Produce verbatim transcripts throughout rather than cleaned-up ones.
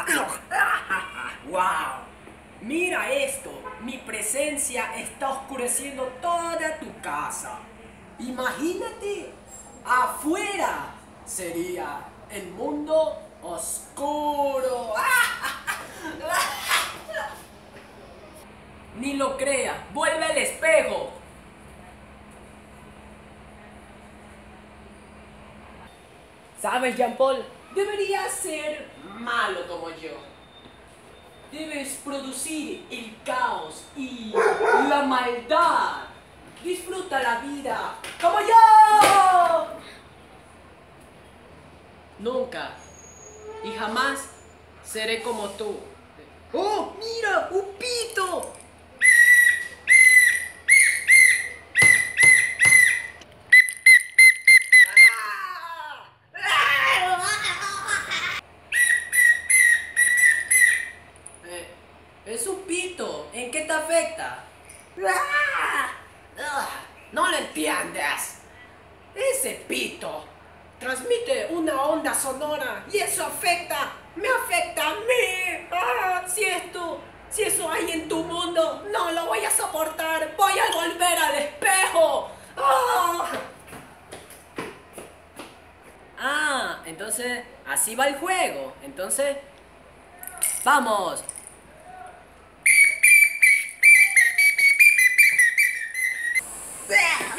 ¡Wow! Mira esto, mi presencia está oscureciendo toda tu casa. Imagínate, afuera sería el mundo oscuro. Ni lo creas, vuelve al espejo. ¿Sabes, Jean Paul? Deberías ser malo como yo. Debes producir el caos y la maldad. Disfruta la vida como yo. Nunca y jamás seré como tú. ¡Oh, mira! ¡Un pito! Eh, es un pito. ¿En qué te afecta? No lo entiendes. Ese pito transmite una onda sonora y eso afecta, me afecta a mí. Ah, si esto, si eso hay en tu mundo, no lo voy a soportar. Voy a volver al espejo. Ah, ah entonces así va el juego. Entonces, vamos.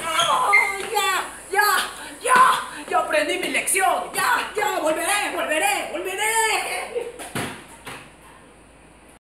¡Oh, ya! ¡Ya! ¡Ya! ¡Ya aprendí mi lección! ¡Ya! ¡Ya! ¡Volveré! ¡Volveré!